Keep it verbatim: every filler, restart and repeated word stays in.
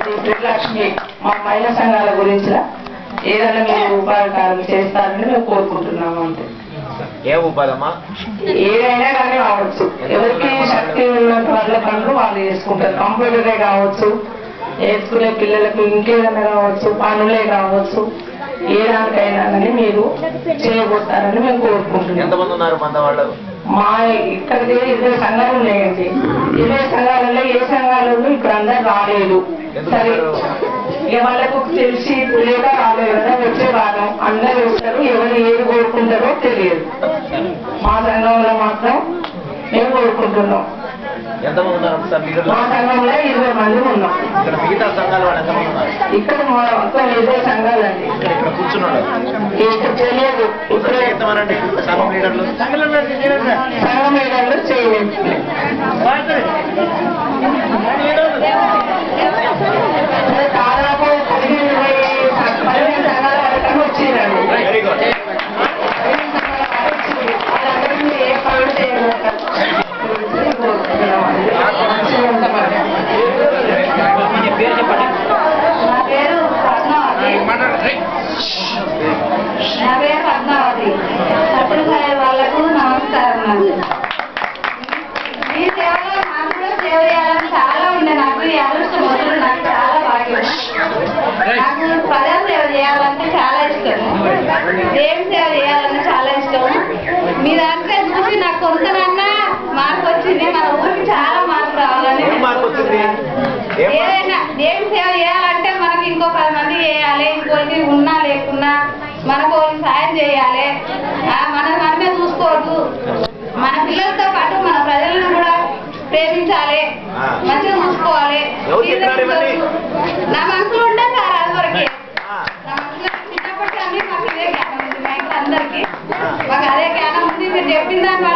శ్రీలక్ష్మి మా మహిళా సంఘాల గురించి ఏదైనా మీరు ఉపాధికారం చేస్తారని మేము కోరుకుంటున్నాము. అంతే. ఏ ఉపాధమ్మా? ఏదైనా కానీ కావచ్చు, ఎవరికి శక్తి ఉన్న వాళ్ళ పనులు వాళ్ళు చేసుకుంటారు. కంప్యూటరే కావచ్చు, నేర్చుకునే పిల్లలకు ఇంకేదైనా కావచ్చు, పనులే కావచ్చు, ఏ దానికైనా కానీ మీరు చేయబోతారని మేము కోరుకుంటున్నాం. ఎంతమంది ఉన్నారు మన వాళ్ళు? మా ఇక్కడికి ఇరవై సంఘాలు ఉన్నాయండి. ఇరవై సంఘాలలో ఏ సంఘాలలో ఇప్పుడు అందరు రాలేదు. సరే, ఇక వాళ్ళకు తెలిసి లేక రాలేదు కదా, వచ్చే భాగం అందరూ వస్తారు. ఎవరు ఏది కోరుకుంటారో తెలియదు. మా సంఘంలో మాత్రం మేము కోరుకుంటున్నాం. ఎంతమంది ఉన్నారు? మా సంఘంలో ఇరవై మంది ఉన్నాం. మిగతా సంఘాలు వాళ్ళు ఎంతమంది ఉన్నారు? ఇక్కడ మొత్తం ఇరవై సంఘాలండి. ఇక్కడ కూర్చున్నాడు తెలియదు. ఇక్కడ ఎంతమంది సంఘం లీడర్లు? సంఘం లీడర్లు చేయలేదు. దాదాపు పదిహేను ఇరవై పదిహేను సంఘాల వరకు వచ్చిందండి. Very good. వాళ్ళందరినీ ఏ పనులు చేయలేదు. నా పేరు పద్మావతి. నా పేరు పద్మావతి. సత్యసాయి వాళ్ళకు నమస్కారం. ఈ సేవలో నాకు కూడా సేవ చేయాలని చాలా ఉండే. నాకు ఈ అదృష్టం మొదలు నాకు చాలా భాగ్యం. నాకు ప్రజా సేవ చేయాలంటే చాలా ఇష్టం. దేవుని సేవ చేయాలని చాలా ఇష్టం. మీ దాంట్లో చూసి నాకు కొంతనన్నా మార్పు వచ్చింది. మన ఊరికి చాలా మార్పు రావాలని. ఏదైనా దేవుని సేవ చేయాలంటే మనకి ఇంకో పది మంది చేయాలి. ఇంకోటి ఉన్నా లేకున్నా మనకు సాయం చేయాలి. మన మనమే చూసుకోవద్దు. మన పిల్లలతో పాటు మన ప్రజలను కూడా ప్రేమించాలి, మంచిగా చూసుకోవాలి. నా మనసులో ఉండే సార్ అది వరకే. నా మనసులో చిన్నప్పటి అన్ని మాకు ఇదే జ్ఞానం ఉంది. మా ఇంట్లో అందరికీ మాకు అదే జ్ఞానం ఉంది. మీరు చెప్పిన దాని